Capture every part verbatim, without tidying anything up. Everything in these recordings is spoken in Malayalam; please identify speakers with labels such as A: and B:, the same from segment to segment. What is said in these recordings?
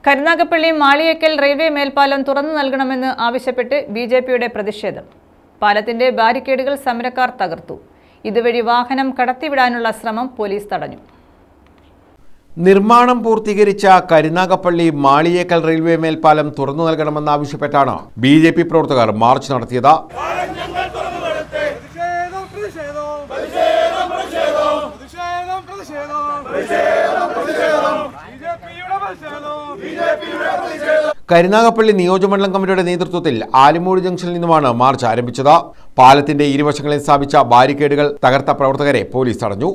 A: കരുനാഗപ്പള്ളി മാളിയേക്കൽ റെയിൽവേ മേൽപ്പാലം തുറന്നു നൽകണമെന്ന് ആവശ്യപ്പെട്ട് ബി ജെ പിയുടെ പ്രതിഷേധം. പാലത്തിന്റെ ബാരിക്കേഡുകൾ സമരക്കാർ തകർത്തു. ഇതുവഴി വാഹനം കടത്തിവിടാനുള്ള ശ്രമം പോലീസ് തടഞ്ഞു.
B: നിർമ്മാണം പൂർത്തീകരിച്ച കരുനാഗപ്പള്ളി മാളിയേക്കൽ റെയിൽവേ മേൽപ്പാലം തുറന്നു നൽകണമെന്നാവശ്യപ്പെട്ടാണ് ബി ജെ പി പ്രവർത്തകർ മാർച്ച് നടത്തിയത്. കരുനാഗപ്പള്ളി നിയോജകമണ്ഡലം കമ്മിറ്റിയുടെ നേതൃത്വത്തിൽ ആലിമൂട് ജംഗ്ഷനിൽ നിന്നുമാണ് മാർച്ച് ആരംഭിച്ചത്. പാലത്തിന്റെ ഇരുവശങ്ങളിൽ സ്ഥാപിച്ച ബാരിക്കേഡുകൾ തകർത്ത പ്രവർത്തകരെ പോലീസ് തടഞ്ഞു.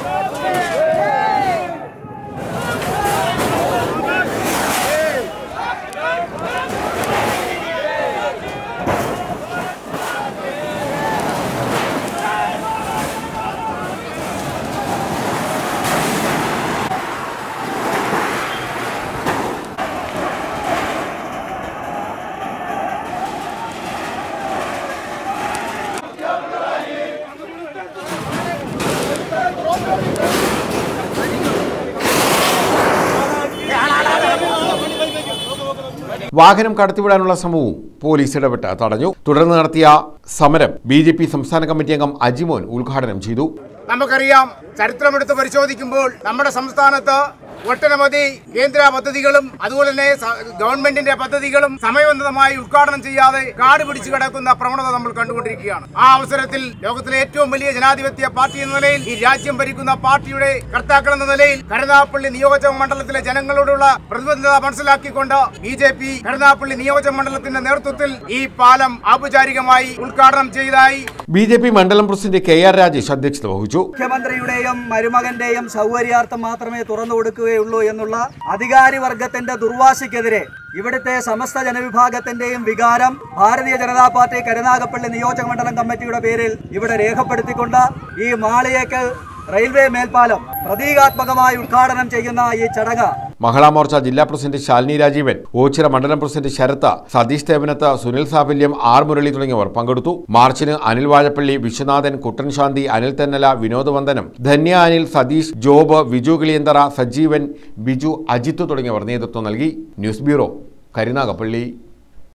B: വാഹനം കടത്തിവിടാനുള്ള ശ്രമവും പോലീസ് ഇടപെട്ട് തടഞ്ഞു. തുടർന്ന് നടത്തിയ സമരം ബി ജെ പി സംസ്ഥാന കമ്മിറ്റി അംഗം അജിമോൻ ഉദ്ഘാടനം ചെയ്തു.
C: നമുക്കറിയാം, ചരിത്രമെടുത്ത് പരിശോധിക്കുമ്പോൾ നമ്മുടെ സംസ്ഥാനത്ത് ഒട്ടനവധി കേന്ദ്ര പദ്ധതികളും അതുപോലെ തന്നെ ഗവൺമെന്റിന്റെ പദ്ധതികളും സമയബന്ധിതമായി ഉദ്ഘാടനം ചെയ്യാതെ കാട് പിടിച്ചു കിടക്കുന്ന പ്രവണത നമ്മൾ കണ്ടുകൊണ്ടിരിക്കുകയാണ്. ആ അവസരത്തിൽ ലോകത്തിലെ ഏറ്റവും വലിയ ജനാധിപത്യ പാർട്ടി എന്ന നിലയിൽ, ഈ രാജ്യം ഭരിക്കുന്ന പാർട്ടിയുടെ കർത്താക്കൾ എന്ന നിലയിൽ കരുനാഗപ്പള്ളി നിയോജക മണ്ഡലത്തിലെ ജനങ്ങളോടുള്ള പ്രതിബദ്ധത മനസ്സിലാക്കിക്കൊണ്ട് ബി ജെ പി കരുനാഗപ്പള്ളി നിയോജക മണ്ഡലത്തിന്റെ നേതൃത്വത്തിൽ ഈ പാലം ഔപചാരികമായി ഉദ്ഘാടനം ചെയ്തതായി
B: ബി ജെ പി മണ്ഡലം പ്രസിഡന്റ് കെ ആർ രാജേഷ് അധ്യക്ഷത വഹിച്ചു.
D: മുഖ്യമന്ത്രിയുടെയും മരുമകന്റെയും സൗകര്യാർത്ഥം മാത്രമേ തുറന്നു കൊടുക്കുകയുള്ളൂ എന്നുള്ള അധികാരിവർഗത്തിന്റെ ദുർവാശിക്കെതിരെ ഇവിടുത്തെ സമസ്ത ജനവിഭാഗത്തിന്റെയും വികാരം ഭാരതീയ ജനതാ പാർട്ടി കരുനാഗപ്പള്ളി നിയോജക മണ്ഡലം കമ്മിറ്റിയുടെ പേരിൽ ഇവിടെ രേഖപ്പെടുത്തിക്കൊണ്ട് ഈ മാളിയേക്കൽ റെയിൽവേ മേൽപ്പാലം പ്രതീകാത്മകമായി ഉദ്ഘാടനം ചെയ്യുന്ന ഈ ചടങ്ങ്
B: മഹിളാ മോർച്ച ജില്ലാ പ്രസിഡന്റ് ശാലിനി രാജീവൻ, ഓച്ചിറ മണ്ഡലം പ്രസിഡന്റ് ശരത്ത്, സതീഷ് തേവനത്ത്, സുനിൽ സാഫല്യം, ആർ മുരളി തുടങ്ങിയവർ പങ്കെടുത്തു. മാർച്ചിന് അനിൽ വാഴപ്പള്ളി, വിശ്വനാഥൻ, കുട്ടൻ ശാന്തി, അനിൽ തെന്നല, വിനോദ് വന്ദനം, ധന്യ അനിൽ, സതീഷ്, ജോബ്, വിജു കിളിയന്തറ, സജീവൻ, ബിജു, അജിത്ത് തുടങ്ങിയവർ നേതൃത്വം നൽകി. News bureau, Karunagappally.